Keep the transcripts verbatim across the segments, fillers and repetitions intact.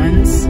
ones.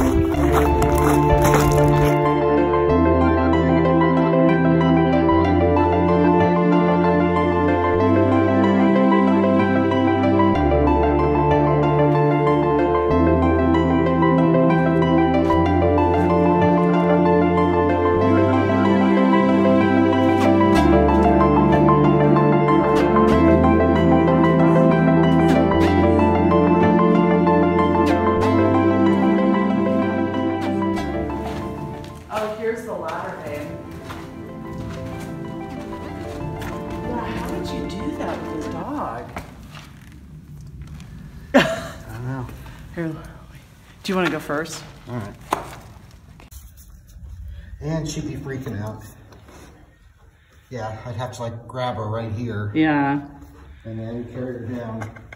Here, do you want to go first? All right. And she'd be freaking out. Yeah, I'd have to like grab her right here. Yeah. And then carry her down.